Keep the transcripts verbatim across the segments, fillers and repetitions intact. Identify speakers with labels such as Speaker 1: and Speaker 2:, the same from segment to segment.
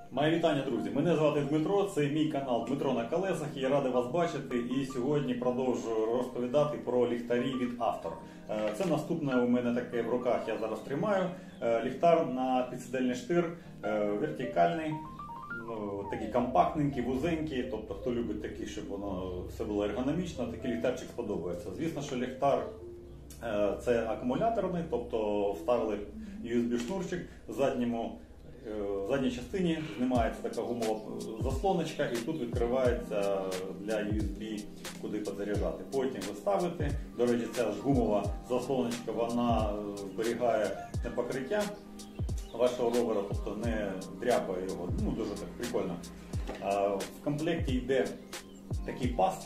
Speaker 1: Мої вітання, друзі! Мене звати Дмитро, це мій канал Дмитро на колесах. Я радий вас бачити і сьогодні продовжую розповідати про ліхтарі від Автор. Це наступне у мене таке в руках, я зараз тримаю. Ліхтар на підсидельний штир, вертикальний, ну, такий компактненький, вузенький. Тобто, хто любить такий, щоб воно все було ергономічно, такий ліхтарчик сподобається. Звісно, що ліхтар це акумуляторний, тобто вставили ю ес бі-шнурчик в задньому. В задній частині знімається така гумова заслоночка і тут відкривається для ю ес бі, куди підзаряджати. Потім ви ставите. До речі, ця ж гумова заслоночка, вона зберігає не покриття вашого ровера, тобто не дряпає його. Ну, дуже так прикольно. В комплекті йде такий паст.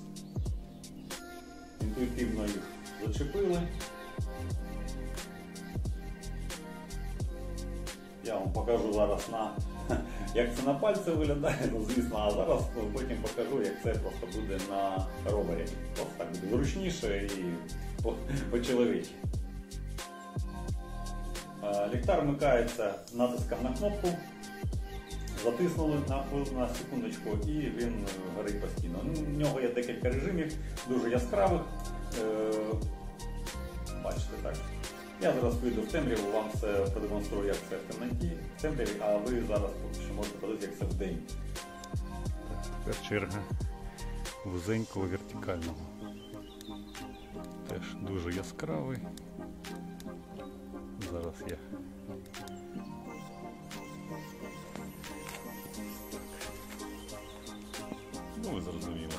Speaker 1: Інтуїтивно їх зачепили. Я вам покажу зараз, на, як це на пальці виглядає, ну, звісно, а зараз потім покажу, як це просто буде на ровері. Просто так буде зручніше і по-чоловічі. Ліхтар вмикається натиском на кнопку, затиснули на, на секундочку і він горить постійно. У нього є декілька режимів, дуже яскравих. Бачите, так. Я зараз вийду в темряву, вам все продемонструю, як це в темноті, в темряві, а ви зараз поки що можете подивитися, як це в день.
Speaker 2: Тепер черга вузенького вертикального. Теж дуже яскравий. Зараз я. Ну, ви зрозуміли.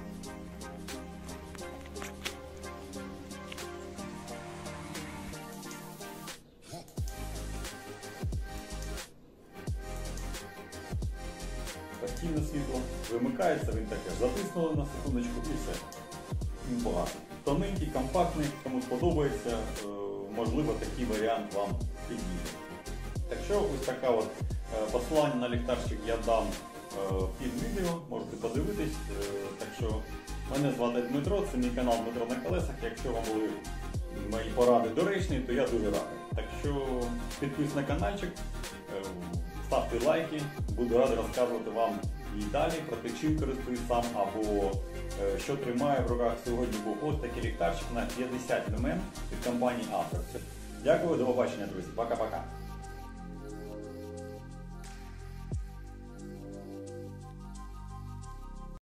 Speaker 1: Постійне світло вимикається, він таке затиснули на секундочку і все. Він багато. Тоненький, компактний, кому сподобається, можливо, такий варіант вам підійде. Так що ось така от посилання на ліхтарчик я дам під відео, можете подивитись. Так що мене звати Дмитро, це мій канал Дмитро на колесах. Якщо вам були мої поради доречні, то я дуже радий. Так що підписуйтесь на каналчик. Ставте лайки, буду радий розказувати вам і далі про те, чим користуюсь сам або е, що тримаю в руках. Сьогодні був ось такий ліхтарчик на п'ятдесят люмен від компанії Автор. Дякую, до побачення, друзі. Пока-пока.